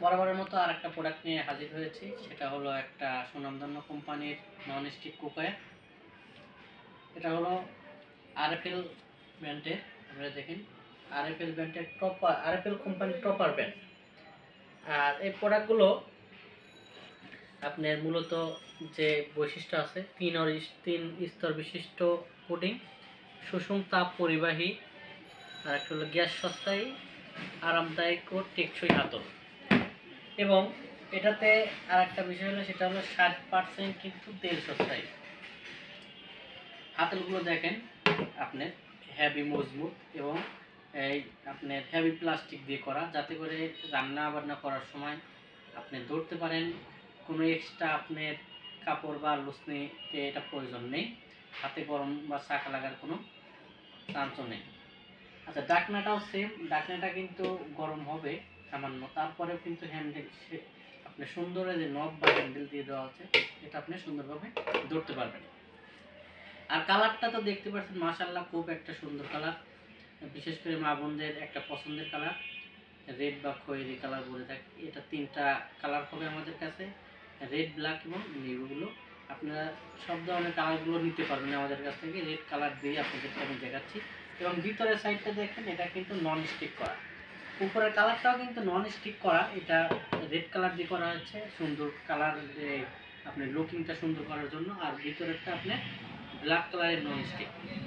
বরাবরের মতো আর একটা প্রোডাক্ট নিয়ে হাজির হয়েছি, সেটা হলো একটা সুনামধন্য কোম্পানির নন স্টিক কুকওয়্যার। এটা হলো আরএফএল ব্র্যান্ডের, আপনারা দেখেন আরএফএল ব্র্যান্ডের টপার, আরএফএল কোম্পানির টপার ব্র্যান্ড। আর এই প্রোডাক্টগুলো আপনার মূলত যে বৈশিষ্ট্য আছে, তিন স্তর বিশিষ্ট কোটিং, সুষম তাপ পরিবাহী, আর একটা হলো গ্যাস সস্তায়, আরামদায়ক ও টেকসই হাতল। এবং এটাতে আর একটা বিষয় হলো, সেটা হলো 60% কিন্তু তেল সস্তায়। হাতলগুলো দেখেন আপনার হেভি মজবুত এবং এই আপনার হেভি প্লাস্টিক দিয়ে করা, যাতে করে রান্না বান্না করার সময় আপনি ধরতে পারেন। কোনো এক্সট্রা আপনার কাপড় বা লুসনিতে এটা প্রয়োজন নেই, হাতে গরম বা চাকা লাগার কোনো চান্সও নেই। আচ্ছা, ডাকনাটাও সেম, ডাকনাটা কিন্তু গরম হবে সামান্য, তারপরেও কিন্তু হ্যান্ডেল আপনি সুন্দর যে নব বা হ্যান্ডেল দিয়ে দেওয়া আছে, এটা আপনি সুন্দরভাবে ধরতে পারবেন। আর কালারটা তো দেখতে পাচ্ছেন, মাশাআল্লাহ খুব একটা সুন্দর কালার, বিশেষ করে মা বোনদের একটা পছন্দের কালার, রেড বা খয়েরি কালার বলে থাকি। এটা তিনটা কালার হবে আমাদের কাছে, রেড, ব্ল্যাক এবং নিউগুলো। আপনারা সব ধরনের কালারগুলো নিতে পারবেন আমাদের কাছ থেকে। রেড কালার দিয়ে আপনাদেরকে আমি দেখাচ্ছি। এবং ভিতরের সাইডটা দেখেন, এটা কিন্তু নন স্টিক করা, উপরের কালারটাও কিন্তু নন স্টিক করা। এটা রেড কালার দিয়ে করা হচ্ছে সুন্দর কালার, আপনার লুকিংটা সুন্দর করার জন্য। আর ভিতরেরটা আপনার ব্ল্যাক কালারের নন স্টিক।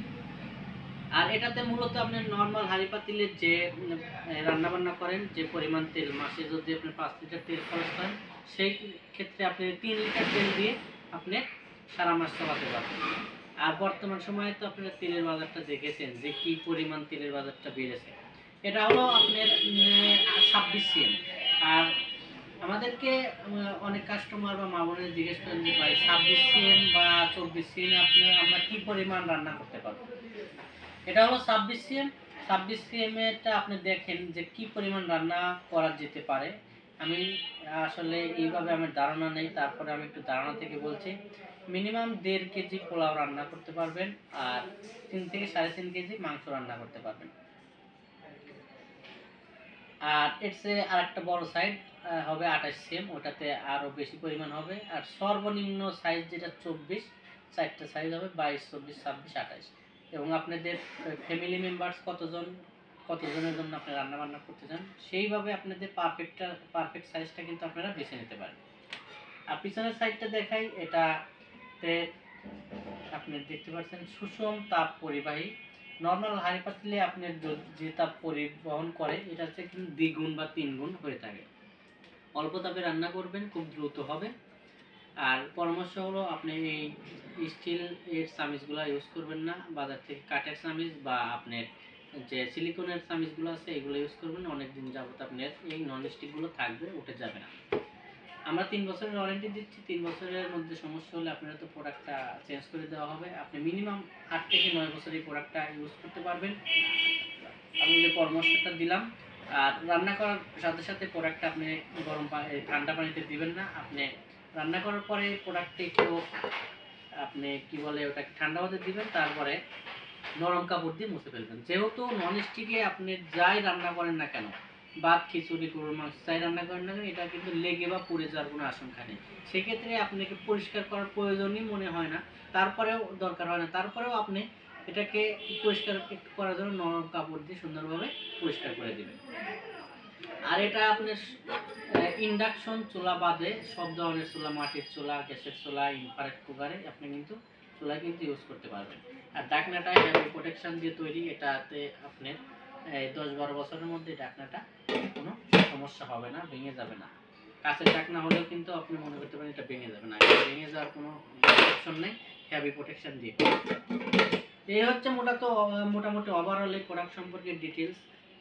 আর এটাতে মূলত আপনি নর্মাল হাঁড়ি পাতিলের যে রান্নাবান্না করেন, যে পরিমাণ তেল, মাসে যদি আপনি 5 লিটার তেল খরচ করেন, সেই ক্ষেত্রে আপনি 3 লিটার তেল দিয়ে আপনি সারা মাস চালাতে পারবেন। আর বর্তমান সময়ে তো আপনারা তেলের বাজারটা দেখেছেন যে কি পরিমাণ তেলের বাজারটা বেড়েছে। এটা হলো আপনার 26 সিএম। আর আমাদেরকে অনেক কাস্টমার বা মা বোনের জিজ্ঞেস করেন যে ভাই 26 সিএম বা 24 সিএম আমরা কি পরিমাণ রান্না করতে পারবো। এটা হলো 26 সিএম। 26 সিএম এটা আপনি দেখেন যে কি পরিমাণ রান্না করা যেতে পারে। আমি আসলে এইভাবে আমার ধারণা নেই, তারপরে আমি একটু ধারণা থেকে বলছি। মিনিমাম 1.5 কেজি পোলাও রান্না করতে পারবেন, আর 3 থেকে 3.5 কেজি মাংস রান্না করতে পারবেন। আর এর চেয়ে আর একটা বড় সাইজ হবে 28 সিএম, ওটাতে আরও বেশি পরিমাণ হবে। আর সর্বনিম্ন সাইজ যেটা 24, চারটা সাইজ হবে 22, 24, 26, 28। এবং আপনাদের ফ্যামিলি মেম্বার্স কতজনের জন্য আপনি রান্না বান্না করতে চান, সেইভাবে আপনাদের পারফেক্ট সাইজটা কিন্তু আপনারা বেছে নিতে পারেন। আর পিছনের সাইডটা দেখাই, এটাতে আপনি দেখতে পাচ্ছেন সুষম তাপ পরিবাহী। নর্মাল হাঁড়ি পাতিলে আপনার যে তাপ পরিবহন করে, এটা হচ্ছে কিন্তু 2 গুণ বা 3 গুণ হয়ে থাকে। অল্প তাপে রান্না করবেন, খুব দ্রুত হবে। আর পরামর্শ হলো, আপনি এই স্টিল এর চামিচগুলো ইউজ করবেন না, বাজার থেকে কাঠের চামিচ বা আপনার যে সিলিকনের চামিচগুলো আছে এগুলো ইউজ করবেন। অনেক দিন যাবত আপনার এই নন স্টিকগুলো থাকবে, উঠে যাবে না। আমরা 3 বছরের ওয়ারেন্টি দিচ্ছি। 3 বছরের মধ্যে সমস্যা হলে আপনারা তো প্রোডাক্টটা চেঞ্জ করে দেওয়া হবে। আপনি মিনিমাম 8 থেকে 9 বছর এই প্রোডাক্টটা ইউজ করতে পারবেন, আমি যে পরামর্শটা দিলাম। আর রান্না করার সাথে সাথে প্রোডাক্টটা আপনি ঠান্ডা পানিতে দিবেন না। আপনি রান্না করার পরে প্রোডাক্টটা একটু আপনি কি বলে ওটাকে ঠান্ডা হতে দিবেন, তারপরে নরম কাপড় দিয়ে মুছে ফেলবেন। যেহেতু নন স্টিকে আপনি যাই রান্না করেন না কেন, ভাত, খিচুড়ি, গরুর মাংস যাই রান্না করেন না কেন, এটা কিন্তু লেগে বা পুড়ে যাওয়ার কোনো আশঙ্কা নেই। সেক্ষেত্রে আপনাকে পরিষ্কার করার প্রয়োজনই মনে হয় না, তারপরেও দরকার হয় না। তারপরেও আপনি এটাকে পরিষ্কার করার জন্য নরম কাপড় দিয়ে সুন্দরভাবে পরিষ্কার করে দেবেন। আর এটা আপনার ইন্ডাকশন চুলা বাদে সব ধরনের চুলা, মাটির চুলা, গ্যাসের চুলা, ইনফ্রারেড কুকারে আপনি কিন্তু চুলা কিন্তু ইউজ করতে পারবেন। আর ঢাকনাটা হেভি প্রোটেকশন দিয়ে তৈরি, এটাতে আপনার 10-12 বছরের মধ্যে ঢাকনাটা কোনো সমস্যা হবে না, ভেঙে যাবে না। কাঁচের ঢাকনা হলেও কিন্তু আপনি মনে করতে পারেন এটা ভেঙে যাবে না, ভেঙে যাওয়ার কোনো অপশন নেই, হেভি প্রোটেকশন দিয়ে। এই হচ্ছে মোটামুটি ওভারঅল এই প্রোডাক্ট সম্পর্কে ডিটেলস।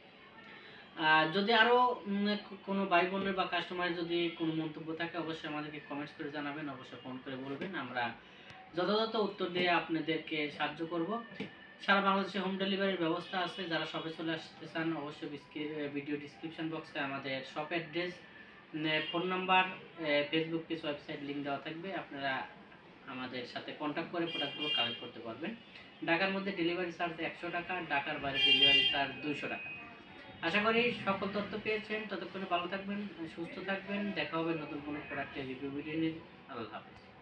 যদি আরও কোনো ভাই বোনের বা কাস্টমারের যদি কোনো মন্তব্য থাকে, অবশ্যই আমাদেরকে কমেন্টস করে জানাবেন, অবশ্যই ফোন করে বলবেন, আমরা যথাযথ উত্তর দিয়ে আপনাদেরকে সাহায্য করব। সারা বাংলাদেশে হোম ডেলিভারির ব্যবস্থা আছে। যারা শপে চলে আসতে চান, অবশ্যই ভিডিও ডিসক্রিপশন বক্সে আমাদের shop address, phone number, Facebook page, website link দেওয়া থাকবে। আপনারা আমাদের সাথে কন্ট্যাক্ট করে প্রোডাক্টগুলো কালেক্ট করতে পারবেন। ঢাকার মধ্যে ডেলিভারি চার্জ 100 টাকা, ঢাকার বাইরে ডেলিভারি চার্জ 200 টাকা। আশা করি সকল তথ্য পেয়েছেন। ততক্ষণে ভালো থাকবেন, সুস্থ থাকবেন। দেখা হবে নতুন কোনো প্রোডাক্টের রিভিউ ভিডিও নিয়ে। আল্লাহ হাফেজ।